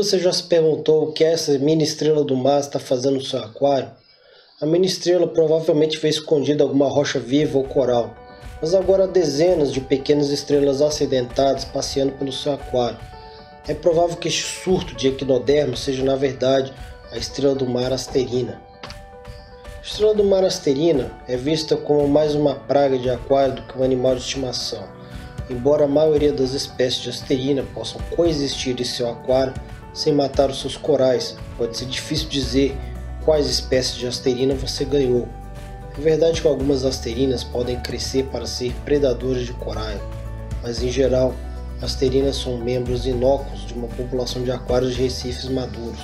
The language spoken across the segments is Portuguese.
você já se perguntou o que essa mini estrela do mar está fazendo no seu aquário? A mini estrela provavelmente veio escondida em alguma rocha viva ou coral, mas agora há dezenas de pequenas estrelas acidentadas passeando pelo seu aquário. É provável que este surto de equinodermos seja na verdade a estrela do mar Asterina. A estrela do mar Asterina é vista como mais uma praga de aquário do que um animal de estimação. Embora a maioria das espécies de Asterina possam coexistir em seu aquário sem matar os seus corais, pode ser difícil dizer quais espécies de Asterina você ganhou. É verdade que algumas Asterinas podem crescer para ser predadoras de corais, mas em geral, Asterinas são membros inócuos de uma população de aquários de recifes maduros.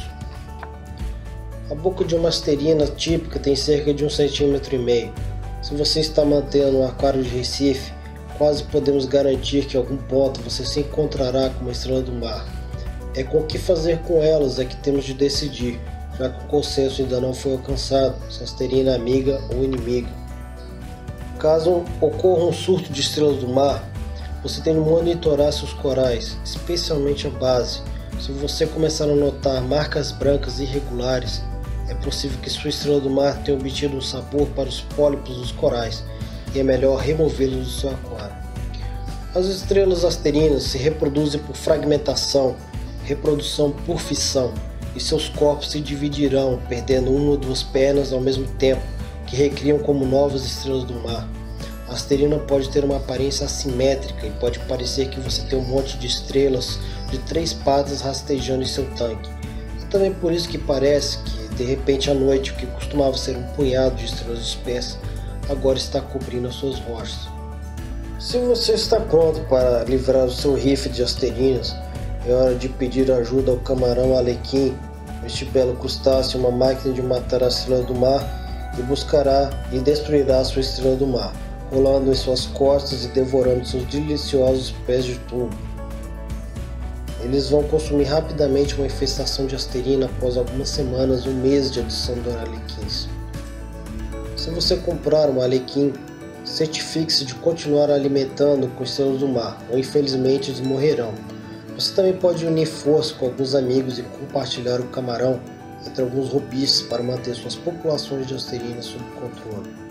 A boca de uma Asterina típica tem cerca de 1,5 cm. Se você está mantendo um aquário de recife, quase podemos garantir que em algum ponto você se encontrará com uma estrela do mar. É com o que fazer com elas é que temos de decidir, já que o consenso ainda não foi alcançado, se a Asterina é amiga ou inimiga. Caso ocorra um surto de estrelas do mar, você tem de monitorar seus corais, especialmente a base. Se você começar a notar marcas brancas irregulares, é possível que sua estrela do mar tenha obtido um sabor para os pólipos dos corais, e é melhor removê-los do seu aquário. As estrelas asterinas se reproduzem por fragmentação, reprodução por fissão, e seus corpos se dividirão, perdendo uma ou duas pernas ao mesmo tempo, que recriam como novas estrelas do mar. A asterina pode ter uma aparência assimétrica e pode parecer que você tem um monte de estrelas de 3 patas rastejando em seu tanque. É também por isso que parece que, de repente à noite, o que costumava ser um punhado de estrelas espessas, agora está cobrindo as suas rochas. Se você está pronto para livrar o seu riff de asterinas, é hora de pedir ajuda ao camarão Alequim, este belo crustáceo, uma máquina de matar a estrela do mar, e buscará e destruirá a sua estrela do mar, rolando em suas costas e devorando seus deliciosos pés de tubo. Eles vão consumir rapidamente uma infestação de asterina após algumas semanas ou meses de adição do Alequins. Se você comprar um Alequim, certifique-se de continuar alimentando com estrelas do mar, ou infelizmente eles morrerão. Você também pode unir força com alguns amigos e compartilhar o camarão entre alguns robistas para manter suas populações de asterinas sob controle.